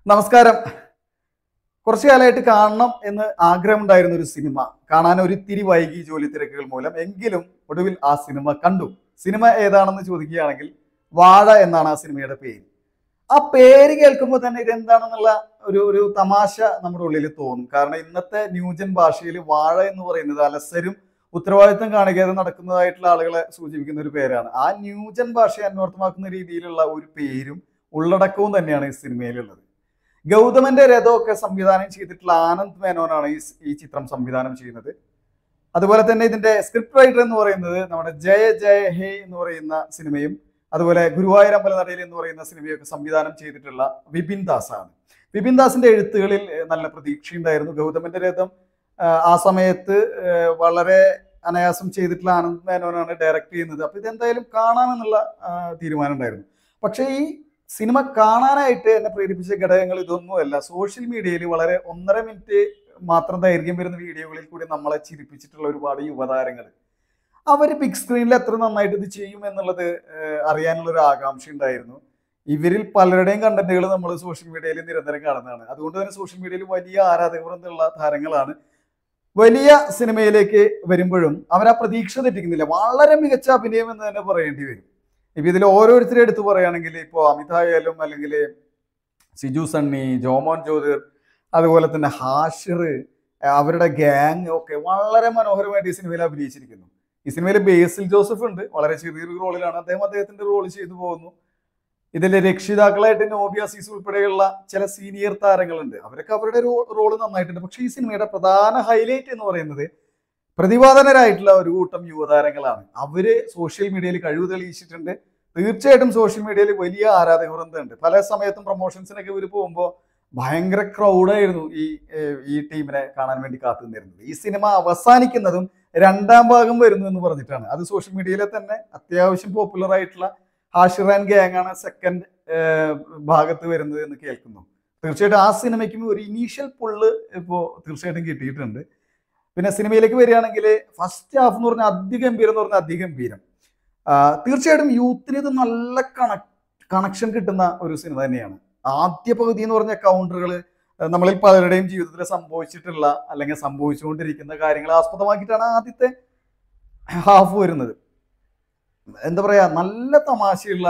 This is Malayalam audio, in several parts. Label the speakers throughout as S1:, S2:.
S1: നമസ്കാരം. കുറച്ചു കാലമായിട്ട് കാണണം എന്ന് ആഗ്രഹമുണ്ടായിരുന്ന ഒരു സിനിമ കാണാൻ ഒരിത്തിരി വൈകി ജോലി തിരക്കുകൾ മൂലം. എങ്കിലും ഒടുവിൽ ആ സിനിമ കണ്ടു. സിനിമ ഏതാണെന്ന് ചോദിക്കുകയാണെങ്കിൽ വാഴ എന്നാണ് ആ സിനിമയുടെ പേര്. ആ പേര് കേൾക്കുമ്പോൾ തന്നെ ഇതെന്താണെന്നുള്ള ഒരു തമാശ നമ്മുടെ ഉള്ളിൽ തോന്നും. കാരണം ഇന്നത്തെ ന്യൂജൻ ഭാഷയിൽ വാഴ എന്ന് പറയുന്നത് അലസരും ഉത്തരവാദിത്തം കാണിക്കാതെ നടക്കുന്നതായിട്ടുള്ള ആളുകളെ സൂചിപ്പിക്കുന്ന ഒരു പേരാണ്. ആ ന്യൂജൻ ഭാഷയെ അന്വർത്ഥമാക്കുന്ന രീതിയിലുള്ള ഒരു പേരും ഉള്ളടക്കവും തന്നെയാണ് ഈ സിനിമയിലുള്ളത്. ഗൗതമന്റെ രഥമൊക്കെ സംവിധാനം ചെയ്തിട്ടുള്ള ആനന്ദ് മേനോനാണ് ഈ ചിത്രം സംവിധാനം ചെയ്യുന്നത്. അതുപോലെ തന്നെ ഇതിന്റെ സ്ക്രിപ്റ്റ് റൈറ്റർ എന്ന് പറയുന്നത് നമ്മുടെ ജയ ജയ ഹേ എന്ന് പറയുന്ന സിനിമയും അതുപോലെ ഗുരുവായൂർ അമ്പലനടയിൽ എന്ന് പറയുന്ന സിനിമയൊക്കെ സംവിധാനം ചെയ്തിട്ടുള്ള വിപിൻ ദാസ് ആണ്. വിപിൻ ദാസിന്റെ എഴുത്തുകളിൽ നല്ല പ്രതീക്ഷയുണ്ടായിരുന്നു. ഗൗതമന്റെ രഥം ആ സമയത്ത് വളരെ അനായാസം ചെയ്തിട്ടുള്ള ആനന്ദ് മേനോനാണ് ഡയറക്ട് ചെയ്യുന്നത്. അപ്പൊ ഇതെന്തായാലും കാണാമെന്നുള്ള തീരുമാനം ഉണ്ടായിരുന്നു. പക്ഷേ ഈ സിനിമ കാണാനായിട്ട് എന്നെ പ്രേരിപ്പിച്ച ഘടകങ്ങൾ ഇതൊന്നുമല്ല. സോഷ്യൽ മീഡിയയിൽ വളരെ 1.5 മിനിറ്റ് മാത്രം ദൈർഘ്യം വരുന്ന വീഡിയോകളിൽ കൂടി നമ്മളെ ചിരിപ്പിച്ചിട്ടുള്ള ഒരുപാട് യുവതാരങ്ങൾ അവർ ബിഗ് സ്ക്രീനിൽ എത്ര നന്നായിട്ട് ഇത് ചെയ്യും എന്നുള്ളത് അറിയാനുള്ള ഒരു ആകാംക്ഷ ഉണ്ടായിരുന്നു. ഇവരിൽ പലരുടെയും കണ്ടന്റുകൾ നമ്മൾ സോഷ്യൽ മീഡിയയിൽ നിരന്തരം കാണുന്നതാണ്. അതുകൊണ്ട് തന്നെ സോഷ്യൽ മീഡിയയിൽ വലിയ ആരാധകവൃന്ദമുള്ള താരങ്ങളാണ്. വലിയ സിനിമയിലേക്ക് വരുമ്പോഴും അവരാ പ്രതീക്ഷ തെറ്റിക്കുന്നില്ല. വളരെ മികച്ച അഭിനയം എന്ന് തന്നെ പറയേണ്ടി വരും. ഇപ്പൊ ഇതിൽ ഓരോരുത്തരും എടുത്തു പറയുകയാണെങ്കിൽ ഇപ്പോൾ അമിതായാലും അല്ലെങ്കിൽ സിജു സണ്ണി, ജോമോൻ ജ്യോതിർ, അതുപോലെ തന്നെ ഹാഷിർ, അവരുടെ ഗ്യാങ് ഒക്കെ വളരെ മനോഹരമായിട്ട് ഈ സിനിമയിൽ അഭിനയിച്ചിരിക്കുന്നു. ഈ സിനിമയിൽ ബേസിൽ ജോസഫ് ഉണ്ട്, വളരെ ചെറിയൊരു റോളിലാണ്. അദ്ദേഹത്തിന്റെ റോൾ ചെയ്തു പോകുന്നു. ഇതിലെ രക്ഷിതാക്കളായിട്ട് നോബി അസീസ് ഉൾപ്പെടെയുള്ള ചില സീനിയർ താരങ്ങളുണ്ട്. അവരൊക്കെ അവരുടെ റോള് നന്നായിട്ടുണ്ട്. പക്ഷേ ഈ സിനിമയുടെ പ്രധാന ഹൈലൈറ്റ് എന്ന് പറയുന്നത് പ്രതിഭാധനരായിട്ടുള്ള ഒരു കൂട്ടം യുവതാരങ്ങളാണ്. അവര് സോഷ്യൽ മീഡിയയിൽ കഴിവ് തെളിയിച്ചിട്ടുണ്ട്. തീർച്ചയായിട്ടും സോഷ്യൽ മീഡിയയിൽ വലിയ ആരാധകവൃന്ദമുണ്ട്. പല സമയത്തും പ്രൊമോഷൻസിനൊക്കെ ഇവർ പോകുമ്പോൾ ഭയങ്കര ക്രൗഡായിരുന്നു ഈ ടീമിനെ കാണാൻ വേണ്ടി കാത്തു നിന്നിരുന്നത്. ഈ സിനിമ അവസാനിക്കുന്നതും 2ാം ഭാഗം വരുന്നു എന്ന് പറഞ്ഞിട്ടാണ്. അത് സോഷ്യൽ മീഡിയയിലെ തന്നെ അത്യാവശ്യം പോപ്പുലർ ആയിട്ടുള്ള ഹാഷിർ ആൻഡ് ഗ്യാങ് ആണ് സെക്കൻഡ് ഭാഗത്ത് വരുന്നത് എന്ന് കേൾക്കുന്നു. തീർച്ചയായിട്ടും ആ സിനിമയ്ക്കും ഒരു ഇനീഷ്യൽ പുള്ള് ഇപ്പോൾ തീർച്ചയായിട്ടും കിട്ടിയിട്ടുണ്ട്. പിന്നെ സിനിമയിലേക്ക് വരികയാണെങ്കിൽ ഫസ്റ്റ് ഹാഫ് എന്ന് പറഞ്ഞാൽ അതിഗംഭീരം എന്ന് പറഞ്ഞാൽ അതിഗംഭീരം. തീർച്ചയായിട്ടും യൂത്തിന് ഇത് നല്ല കണക്ഷൻ കിട്ടുന്ന ഒരു സിനിമ തന്നെയാണ്. ആദ്യ പകുതി എന്ന് പറഞ്ഞ കൗണ്ടറുകൾ നമ്മളിൽ പലരുടെയും ജീവിതത്തിൽ സംഭവിച്ചിട്ടുള്ള അല്ലെങ്കിൽ സംഭവിച്ചുകൊണ്ടിരിക്കുന്ന കാര്യങ്ങൾ ആസ്പദമാക്കിയിട്ടാണ് ആദ്യത്തെ ഹാഫ് വരുന്നത്. എന്താ പറയാ, നല്ല തമാശയുള്ള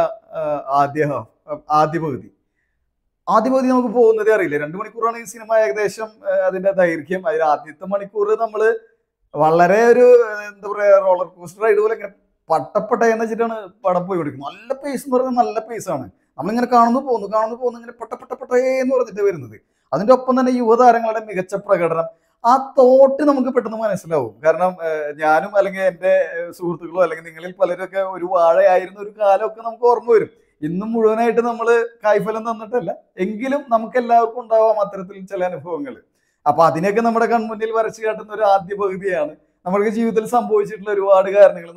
S1: ആദ്യ പകുതി നമുക്ക് പോകുന്നതേ അറിയില്ല. 2 മണിക്കൂറാണ് ഈ സിനിമ ഏകദേശം അതിന്റെ ദൈർഘ്യം. അതിൽ ആദ്യത്തെ മണിക്കൂർ നമ്മൾ വളരെ ഒരു എന്താ പറയാ റോളർ കോസ്റ്റർ റൈഡ് പോലെ ഇങ്ങനെ പട്ടപ്പട്ട എന്ന് വെച്ചിട്ടാണ് പടം പോയി കൊടുക്കുന്നത്. നല്ല പേസ് എന്ന് പറഞ്ഞാൽ നല്ല പേസാണ്. നമ്മളിങ്ങനെ കാണുന്നു പോകുന്നു ഇങ്ങനെ പട്ടപ്പട്ട എന്ന് പറഞ്ഞിട്ട് വരുന്നത്. അതിന്റെ ഒപ്പം തന്നെ യുവതാരങ്ങളുടെ മികച്ച പ്രകടനം, ആ തോട്ട് നമുക്ക് പെട്ടെന്ന് മനസ്സിലാവും. കാരണം ഞാനും അല്ലെങ്കിൽ എൻ്റെ സുഹൃത്തുക്കളോ അല്ലെങ്കിൽ നിങ്ങളിൽ പലരൊക്കെ ഒരു വാഴയായിരുന്ന ഒരു കാലമൊക്കെ നമുക്ക് ഓർമ്മ വരും. ഇന്നും മുഴുവനായിട്ട് നമ്മൾ കായ്ഫലം തന്നിട്ടല്ല, എങ്കിലും നമുക്ക് എല്ലാവർക്കും ഉണ്ടാവാം അത്തരത്തിൽ ചില അനുഭവങ്ങൾ. അപ്പൊ അതിനൊക്കെ നമ്മുടെ കൺമുന്നിൽ വരച്ചു കാട്ടുന്ന ഒരു ആദ്യ പകുതിയാണ്. നമ്മൾക്ക് ജീവിതത്തിൽ സംഭവിച്ചിട്ടുള്ള ഒരുപാട് കാര്യങ്ങൾ,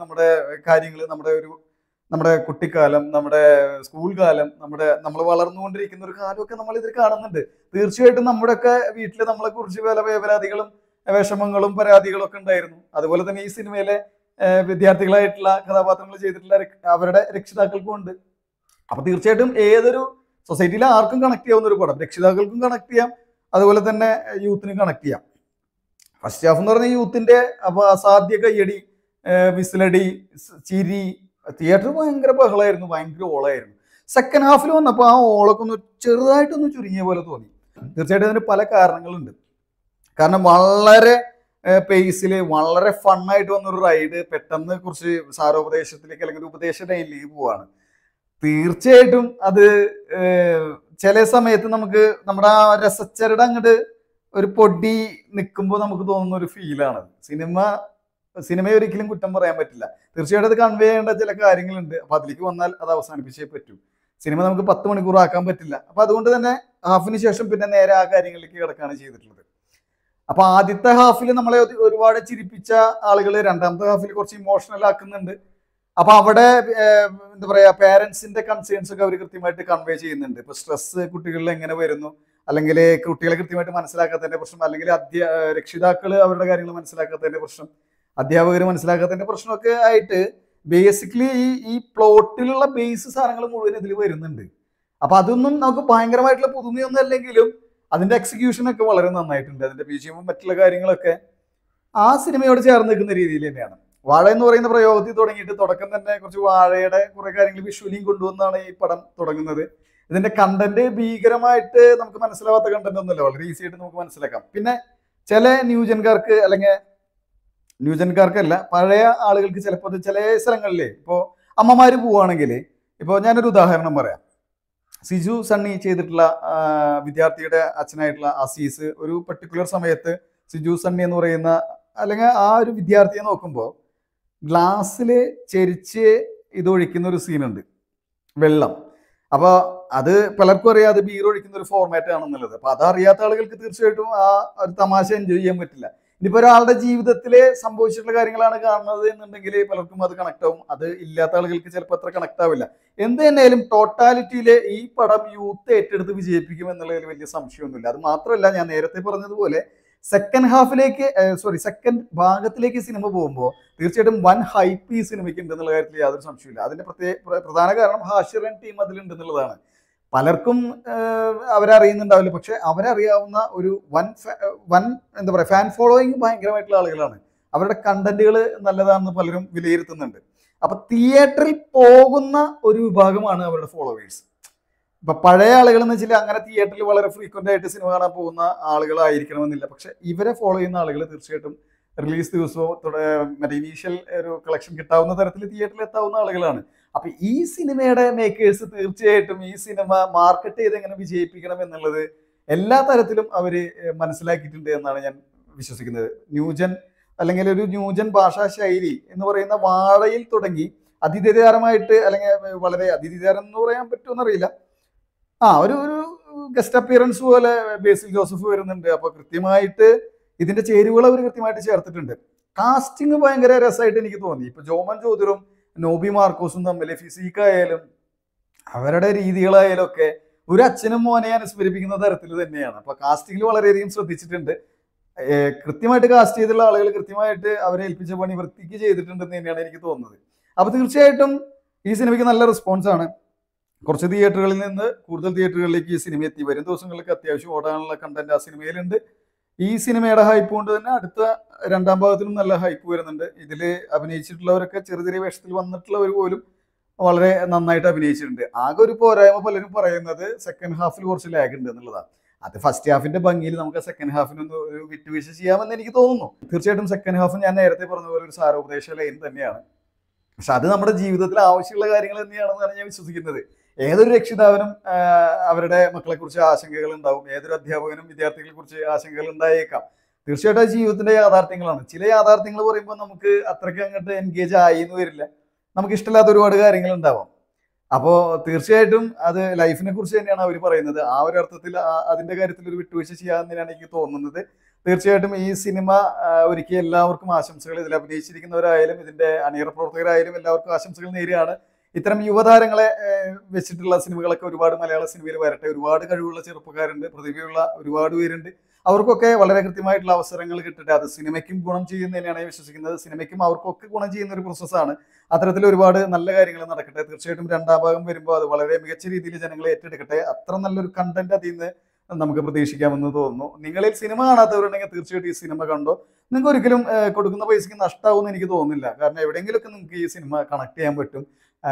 S1: നമ്മുടെ കുട്ടിക്കാലം, നമ്മുടെ സ്കൂൾ കാലം, നമ്മൾ വളർന്നുകൊണ്ടിരിക്കുന്ന ഒരു കാലമൊക്കെ നമ്മൾ ഇതിൽ കാണുന്നുണ്ട്. തീർച്ചയായിട്ടും നമ്മുടെയൊക്കെ വീട്ടിൽ നമ്മളെ കുറിച്ച് പല വേവലാതികളും വിഷമങ്ങളും പരാതികളും ഒക്കെ ഉണ്ടായിരുന്നു. അതുപോലെ തന്നെ ഈ സിനിമയിലെ വിദ്യാർത്ഥികളായിട്ടുള്ള കഥാപാത്രങ്ങൾ ചെയ്തിട്ടുള്ള അവരുടെ രക്ഷിതാക്കൾക്കും ഉണ്ട്. അപ്പൊ തീർച്ചയായിട്ടും ഏതൊരു സൊസൈറ്റിയിലെ ആർക്കും കണക്ട് ചെയ്യാവുന്ന ഒരു പടം. രക്ഷിതാക്കൾക്കും കണക്ട് ചെയ്യാം, അതുപോലെ തന്നെ യൂത്തിനും കണക്ട് ചെയ്യാം. ഫസ്റ്റ് ഹാഫ് എന്ന് പറഞ്ഞ യൂത്തിന്റെ അപ്പൊ അസാധ്യ കയ്യടി, വിസിലടി, ചിരി, തിയേറ്റർ ഭയങ്കര ബഹളമായിരുന്നു, ഭയങ്കര ഓളായിരുന്നു. സെക്കൻഡ് ഹാഫിൽ വന്നപ്പോൾ ആ ഓളൊക്കെ ഒന്ന് ചെറുതായിട്ടൊന്ന് ചുരുങ്ങിയ പോലെ തോന്നി. തീർച്ചയായിട്ടും അതിന് പല കാരണങ്ങളുണ്ട്. കാരണം വളരെ പേസിൽ വളരെ ഫണ്ണായിട്ട് വന്നൊരു റൈഡ് പെട്ടെന്ന് കുറച്ച് സാരോപദേശത്തിലേക്ക് അല്ലെങ്കിൽ ഉപദേശ ലൈനിലേക്ക് പോവാണ്. തീർച്ചയായിട്ടും അത് ചില സമയത്ത് നമുക്ക് നമ്മുടെ ആ രസച്ചരട് അങ്ങോട്ട് ഒരു പൊടി നിൽക്കുമ്പോൾ നമുക്ക് തോന്നുന്ന ഒരു ഫീലാണ്. സിനിമയെ ഒരിക്കലും കുറ്റം പറയാൻ പറ്റില്ല. തീർച്ചയായിട്ടും അത് കൺവേ ചെയ്യേണ്ട ചില കാര്യങ്ങളുണ്ട്. അപ്പൊ അതിലേക്ക് വന്നാൽ അത് അവസാനിപ്പിച്ചേ പറ്റൂ. സിനിമ നമുക്ക് 10 മണിക്കൂർ ആക്കാൻ പറ്റില്ല. അപ്പൊ അതുകൊണ്ട് തന്നെ ഹാഫിന് ശേഷം പിന്നെ നേരെ ആ കാര്യങ്ങളിലേക്ക് കിടക്കുകയാണ് ചെയ്തിട്ടുള്ളത്. അപ്പൊ ആദ്യത്തെ ഹാഫിൽ നമ്മളെ ഒരുപാട് ചിരിപ്പിച്ച ആളുകൾ 2ാമത്തെ ഹാഫിൽ കുറച്ച് ഇമോഷണൽ ആക്കുന്നുണ്ട്. അപ്പൊ അവിടെ എന്താ പറയാ, പേരൻസിന്റെ കൺസേൺസ് ഒക്കെ അവർ കൃത്യമായിട്ട് കൺവേ ചെയ്യുന്നുണ്ട്. ഇപ്പൊ സ്ട്രെസ് കുട്ടികളിൽ എങ്ങനെ വരുന്നു, അല്ലെങ്കിൽ കുട്ടികളെ കൃത്യമായിട്ട് മനസ്സിലാക്കാത്തതിന്റെ പ്രശ്നം, അല്ലെങ്കിൽ രക്ഷിതാക്കൾ അവരുടെ കാര്യങ്ങൾ മനസ്സിലാക്കാത്തതിന്റെ പ്രശ്നം, അധ്യാപകർ മനസ്സിലാക്കാത്തതിന്റെ പ്രശ്നമൊക്കെ ആയിട്ട് ബേസിക്കലി ഈ പ്ലോട്ടിലുള്ള ബേസ് സാധനങ്ങൾ മുഴുവൻ ഇതിൽ വരുന്നുണ്ട്. അപ്പൊ അതൊന്നും നമുക്ക് ഭയങ്കരമായിട്ടുള്ള പുതുമയൊന്നും അല്ലെങ്കിലും അതിന്റെ എക്സിക്യൂഷൻ ഒക്കെ വളരെ നന്നായിട്ടുണ്ട്. അതിന്റെ ബിജിഎമ്മും മറ്റുള്ള കാര്യങ്ങളൊക്കെ ആ സിനിമയോട് ചേർന്ന് നിൽക്കുന്ന രീതിയിൽ തന്നെയാണ്. വാഴ എന്ന് പറയുന്ന പ്രയോഗത്തിൽ തുടങ്ങിയിട്ട് തുടക്കം തന്നെ കുറച്ച് വാഴയുടെ കുറെ കാര്യങ്ങൾ വിഷ്വലിയും കൊണ്ടുവന്നാണ് ഈ പടം തുടങ്ങുന്നത്. ഇതിന്റെ കണ്ടന്റ് ഭീകരമായിട്ട് നമുക്ക് മനസ്സിലാവാത്ത കണ്ടന്റ് ഒന്നുമല്ല, വളരെ ഈസി ആയിട്ട് നമുക്ക് മനസ്സിലാക്കാം. പിന്നെ ചില ന്യൂജൻകാർക്ക് അല്ലെങ്കിൽ ന്യൂജൻകാർക്കല്ല, പഴയ ആളുകൾക്ക് ചിലപ്പോൾ ചില സ്ഥലങ്ങളിലെ ഇപ്പോൾ അമ്മമാര് പോവുകയാണെങ്കിൽ, ഇപ്പോൾ ഞാനൊരു ഉദാഹരണം പറയാം. സിജു സണ്ണി ചെയ്തിട്ടുള്ള വിദ്യാർത്ഥിയുടെ അച്ഛനായിട്ടുള്ള അസീസ് ഒരു പർട്ടിക്കുലർ സമയത്ത് സിജു സണ്ണി എന്ന് പറയുന്ന അല്ലെങ്കിൽ ആ ഒരു വിദ്യാർത്ഥിയെ നോക്കുമ്പോൾ ഗ്ലാസ്സിൽ ചെരിച്ച് ഇതൊഴിക്കുന്ന ഒരു സീനുണ്ട്, വെള്ളം. അപ്പോൾ അത് പലർക്കും അറിയാം അത് ബീർ ഒഴിക്കുന്ന ഒരു ഫോർമാറ്റ് ആണെന്നുള്ളത്. അപ്പോൾ അതറിയാത്ത ആളുകൾക്ക് തീർച്ചയായിട്ടും ആ ഒരു തമാശ എൻജോയ് ചെയ്യാൻ പറ്റില്ല. ഇനിയിപ്പോൾ ഒരാളുടെ ജീവിതത്തിൽ സംഭവിച്ചിട്ടുള്ള കാര്യങ്ങളാണ് കാണുന്നത് എന്നുണ്ടെങ്കിൽ പലർക്കും അത് കണക്ട് ആവും. അത് ഇല്ലാത്ത ആളുകൾക്ക് ചിലപ്പോൾ അത്ര കണക്ട് ആവില്ല. എന്ത് തന്നെയായാലും ടോട്ടാലിറ്റിയിൽ ഈ പടം യൂത്ത് ഏറ്റെടുത്ത് വിജയിപ്പിക്കും എന്നുള്ളതിൽ വലിയ സംശയമൊന്നുമില്ല. അത് മാത്രമല്ല, ഞാൻ നേരത്തെ പറഞ്ഞതുപോലെ സെക്കൻഡ് ഭാഗത്തിലേക്ക് സിനിമ പോകുമ്പോൾ തീർച്ചയായിട്ടും വൻ ഹൈപ്പ് ഈ സിനിമയ്ക്ക് ഉണ്ടെന്നുള്ള കാര്യത്തിൽ യാതൊരു സംശയമില്ല. അതിന്റെ പ്രധാന കാരണം ഹാഷിറൻ ടീം അതിലുണ്ടെന്നുള്ളതാണ്. പലർക്കും അവരറിയുന്നുണ്ടാവില്ല, പക്ഷെ അവരറിയാവുന്ന ഒരു വൻ എന്താ പറയുക ഫാൻ ഫോളോയിങ് ഭയങ്കരമായിട്ടുള്ള ആളുകളാണ്. അവരുടെ കണ്ടന്റുകൾ നല്ലതാണെന്ന് പലരും വിലയിരുത്തുന്നുണ്ട്. അപ്പൊ തിയേറ്ററിൽ പോകുന്ന ഒരു വിഭാഗമാണ് അവരുടെ ഫോളോവേഴ്സ്. ഇപ്പൊ പഴയ ആളുകൾ എന്ന് വെച്ചാൽ അങ്ങനെ തിയേറ്ററിൽ വളരെ ഫ്രീക്വന്റ് ആയിട്ട് സിനിമ കാണാൻ പോകുന്ന ആളുകളായിരിക്കണമെന്നില്ല. പക്ഷെ ഇവരെ ഫോളോ ചെയ്യുന്ന ആളുകൾ തീർച്ചയായിട്ടും റിലീസ് ദിവസവും മറ്റേ ഇനീഷ്യൽ ഒരു കളക്ഷൻ കിട്ടാവുന്ന തരത്തിൽ തിയേറ്ററിൽ എത്താവുന്ന ആളുകളാണ്. അപ്പൊ ഈ സിനിമയുടെ മേക്കേഴ്സ് തീർച്ചയായിട്ടും ഈ സിനിമ മാർക്കറ്റ് ചെയ്ത് എങ്ങനെ വിജയിപ്പിക്കണം എന്നുള്ളത് എല്ലാ തരത്തിലും അവര് മനസ്സിലാക്കിയിട്ടുണ്ട് എന്നാണ് ഞാൻ വിശ്വസിക്കുന്നത്. അല്ലെങ്കിൽ ഒരു ന്യൂജൻ ഭാഷാ ശൈലി എന്ന് പറയുന്ന വാഴയിൽ തുടങ്ങി അതിഥിതാരമായിട്ട്, അല്ലെങ്കിൽ വളരെ അതിഥിതാരം എന്ന് പറയാൻ പറ്റുമെന്നറിയില്ല, ഒരു ഗസ്റ്റ് അപ്പിയറൻസ് പോലെ ബേസിൽ ജോസഫ് വരുന്നുണ്ട്. അപ്പൊ കൃത്യമായിട്ട് ഇതിന്റെ ചേരുവകൾ അവർ കൃത്യമായിട്ട് ചേർത്തിട്ടുണ്ട്. കാസ്റ്റിംഗ് ഭയങ്കര രസമായിട്ട് എനിക്ക് തോന്നി. ഇപ്പൊ ജോമൻ ജ്യോതിറും നോബി മാർക്കോസും തമ്മിൽ ഫിസിക്കായാലും അവരുടെ രീതികളായാലും ഒക്കെ ഒരു അച്ഛനും മോനെ അനുസ്മരിപ്പിക്കുന്ന തരത്തിൽ തന്നെയാണ്. അപ്പൊ കാസ്റ്റിംഗിൽ വളരെയധികം ശ്രദ്ധിച്ചിട്ടുണ്ട്. കൃത്യമായിട്ട് കാസ്റ്റ് ചെയ്തിട്ടുള്ള ആളുകൾ കൃത്യമായിട്ട് അവരെ ഏൽപ്പിച്ച പണി വൃത്തിക്ക് ചെയ്തിട്ടുണ്ടെന്ന് തന്നെയാണ് എനിക്ക് തോന്നുന്നത്. അപ്പൊ തീർച്ചയായിട്ടും ഈ സിനിമയ്ക്ക് നല്ല റെസ്പോൺസ് ആണ്. കുറച്ച് തിയേറ്ററുകളിൽ നിന്ന് കൂടുതൽ തിയേറ്ററുകളിലേക്ക് ഈ സിനിമ എത്തി. വരും ദിവസങ്ങളിലേക്ക് അത്യാവശ്യം ഓടാനുള്ള കണ്ടന്റ് ആ സിനിമയിലുണ്ട്. ഈ സിനിമയുടെ ഹൈപ്പ് കൊണ്ട് തന്നെ അടുത്ത രണ്ടാം ഭാഗത്തിലും നല്ല ഹൈപ്പ് വരുന്നുണ്ട്. ഇതിൽ അഭിനയിച്ചിട്ടുള്ളവരൊക്കെ ചെറിയ ചെറിയ വേഷത്തിൽ വന്നിട്ടുള്ളവർ പോലും വളരെ നന്നായിട്ട് അഭിനയിച്ചിട്ടുണ്ട്. ആകെ ഒരു പോരായ്മ പലരും പറയുന്നത് സെക്കൻഡ് ഹാഫിൽ കുറച്ച് ലാഗ് ഉണ്ട് എന്നുള്ളതാണ്. അത് ഫസ്റ്റ് ഹാഫിന്റെ ഭംഗിയിൽ നമുക്ക് സെക്കൻഡ് ഹാഫിനൊന്ന് ഒരു വിട്ടുവീഴ്ച ചെയ്യാമെന്ന് എനിക്ക് തോന്നുന്നു. തീർച്ചയായിട്ടും സെക്കൻഡ് ഹാഫ് ഞാൻ നേരത്തെ പറഞ്ഞ പോലെ ഒരു സാരോപദേശ ലൈൻ തന്നെയാണ്. പക്ഷെ അത് നമ്മുടെ ജീവിതത്തിൽ ആവശ്യമുള്ള കാര്യങ്ങൾ തന്നെയാണെന്നാണ് ഞാൻ വിശ്വസിക്കുന്നത്. ഏതൊരു രക്ഷിതാവിനും അവരുടെ മക്കളെ കുറിച്ച് ആശങ്കകൾ ഉണ്ടാവും. ഏതൊരു അധ്യാപകനും വിദ്യാർത്ഥികളെ കുറിച്ച് ആശങ്കകൾ ഉണ്ടായേക്കാം. തീർച്ചയായിട്ടും ജീവിതത്തിന്റെ യാഥാർത്ഥ്യങ്ങളാണ്. ചില യാഥാർത്ഥ്യങ്ങൾ പറയുമ്പോൾ നമുക്ക് അത്രയ്ക്ക് അങ്ങോട്ട് എൻഗേജ് ആയി എന്ന് വരില്ല. നമുക്ക് ഇഷ്ടമില്ലാത്ത ഒരുപാട് കാര്യങ്ങൾ ഉണ്ടാവാം. അപ്പോൾ തീർച്ചയായിട്ടും അത് ലൈഫിനെ കുറിച്ച് തന്നെയാണ് അവർ പറയുന്നത്. ആ ഒരു അർത്ഥത്തിൽ അതിന്റെ കാര്യത്തിൽ ഒരു വിട്ടുവീഴ്ച ചെയ്യാമെന്ന് തന്നെയാണ് എനിക്ക് തോന്നുന്നത്. തീർച്ചയായിട്ടും ഈ സിനിമ ഒരുക്കിയ എല്ലാവർക്കും ആശംസകൾ. ഇതിൽ അഭിനയിച്ചിരിക്കുന്നവരായാലും ഇതിന്റെ അണിയറ പ്രവർത്തകരായാലും എല്ലാവർക്കും ആശംസകൾ നേരെയാണ്. ഇത്തരം യുവതാരങ്ങളെ വെച്ചിട്ടുള്ള സിനിമകളൊക്കെ ഒരുപാട് മലയാള സിനിമയിൽ വരട്ടെ. ഒരുപാട് കഴിവുള്ള ചെറുപ്പക്കാരുണ്ട്, പ്രതിഭയുള്ള ഒരുപാട് പേരുണ്ട്. അവർക്കൊക്കെ വളരെ കൃത്യമായിട്ടുള്ള അവസരങ്ങൾ കിട്ടട്ടെ. അത് സിനിമയ്ക്കും ഗുണം ചെയ്യുന്ന തന്നെയാണ് ഞാൻ വിശ്വസിക്കുന്നത്. സിനിമയ്ക്കും അവർക്കൊക്കെ ഗുണം ചെയ്യുന്ന ഒരു പ്രോസസ്സാണ്. അത്തരത്തിൽ ഒരുപാട് നല്ല കാര്യങ്ങൾ നടക്കട്ടെ. തീർച്ചയായിട്ടും രണ്ടാം ഭാഗം വരുമ്പോൾ അത് വളരെ മികച്ച രീതിയിൽ ജനങ്ങളെ ഏറ്റെടുക്കട്ടെ. അത്ര നല്ലൊരു കണ്ടന്റ് അതിൽ നിന്ന് നമുക്ക് പ്രതീക്ഷിക്കാമെന്ന് തോന്നുന്നു. നിങ്ങളിൽ സിനിമ കാണാത്തവരുണ്ടെങ്കിൽ തീർച്ചയായിട്ടും ഈ സിനിമ കണ്ടോ. നിങ്ങൾക്ക് ഒരിക്കലും കൊടുക്കുന്ന പൈസക്ക് നഷ്ടമാവുമെന്ന് എനിക്ക് തോന്നുന്നില്ല. കാരണം എവിടെയെങ്കിലുമൊക്കെ നിങ്ങൾക്ക് ഈ സിനിമ കണക്ട് ചെയ്യാൻ പറ്റും.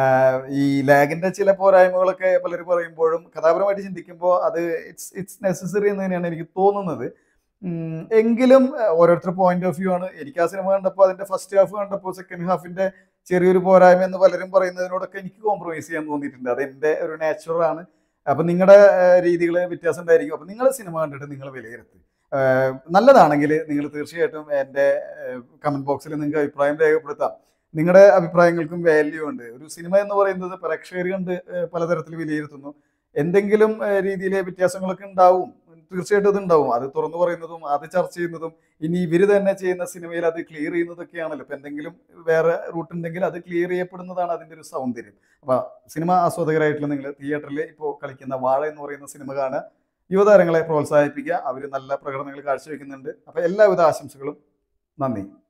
S1: ഈ ലാഗിന്റെ ചില പോരായ്മകളൊക്കെ പലരും പറയുമ്പോഴും കഥാപരമായിട്ട് ചിന്തിക്കുമ്പോൾ അത് ഇറ്റ്സ് നെസസറി എന്ന് തന്നെയാണ് എനിക്ക് തോന്നുന്നത്. എങ്കിലും ഓരോരുത്തർ പോയിന്റ് ഓഫ് വ്യൂ ആണ്. എനിക്ക് ആ സിനിമ കണ്ടപ്പോൾ അതിന്റെ ഫസ്റ്റ് ഹാഫ് കണ്ടപ്പോൾ സെക്കൻഡ് ഹാഫിന്റെ ചെറിയൊരു പോരായ്മ എന്ന് പലരും പറയുന്നതിനോടൊക്കെ എനിക്ക് കോംപ്രമൈസ് ചെയ്യാൻ തോന്നിയിട്ടുണ്ട്. അത് എൻ്റെ ഒരു നാച്ചുറലാണ്. അപ്പൊ നിങ്ങളുടെ രീതികൾ വ്യത്യാസം ഉണ്ടായിരിക്കും. അപ്പൊ നിങ്ങൾ സിനിമ കണ്ടിട്ട് നിങ്ങൾ വിലയിരുത്തി. നല്ലതാണെങ്കിൽ നിങ്ങൾ തീർച്ചയായിട്ടും എൻ്റെ കമന്റ് ബോക്സിൽ നിങ്ങൾക്ക് അഭിപ്രായം രേഖപ്പെടുത്താം. നിങ്ങളുടെ അഭിപ്രായങ്ങൾക്കും വാല്യൂ ഉണ്ട്. ഒരു സിനിമ എന്ന് പറയുന്നത് പ്രേക്ഷകർ കണ്ട് പലതരത്തിൽ വിലയിരുത്തുന്നു. എന്തെങ്കിലും രീതിയിലെ വ്യത്യാസങ്ങളൊക്കെ ഉണ്ടാവും, തീർച്ചയായിട്ടും അത് ഉണ്ടാവും. അത് തുറന്നു പറയുന്നതും അത് ചർച്ച ചെയ്യുന്നതും ഇനി ഇവർ തന്നെ ചെയ്യുന്ന സിനിമയിൽ അത് ക്ലിയർ ചെയ്യുന്നതൊക്കെയാണല്ലോ. ഇപ്പം എന്തെങ്കിലും വേറെ റൂട്ട് ഉണ്ടെങ്കിൽ അത് ക്ലിയർ ചെയ്യപ്പെടുന്നതാണ് അതിൻ്റെ ഒരു സൗന്ദര്യം. അപ്പോൾ സിനിമ ആസ്വാദകരായിട്ടുള്ള നിങ്ങൾ തിയേറ്ററിൽ ഇപ്പോൾ കളിക്കുന്ന വാഴ എന്ന് പറയുന്ന സിനിമ കാണുക, യുവതാരങ്ങളെ പ്രോത്സാഹിപ്പിക്കുക. അവർ നല്ല പ്രകടനങ്ങൾ കാഴ്ചവെക്കുന്നുണ്ട്. അപ്പോൾ എല്ലാവിധ ആശംസകളും. നന്ദി.